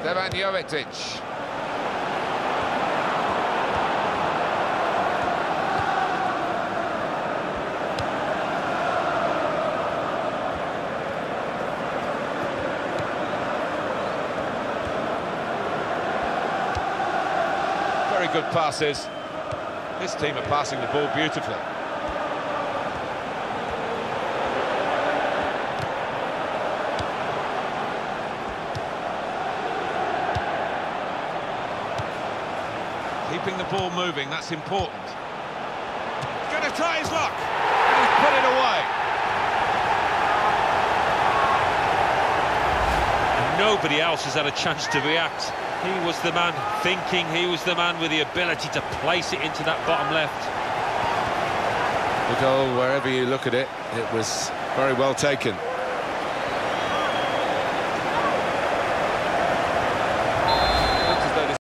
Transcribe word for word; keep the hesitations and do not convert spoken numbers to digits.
Stevan Jovetic. Very good passes. This team are passing the ball beautifully. Keeping the ball moving, that's important. He's going to try his luck. And he's put it away. And nobody else has had a chance to react. He was the man thinking, he was the man with the ability to place it into that bottom left. The goal, wherever you look at it, it was very well taken.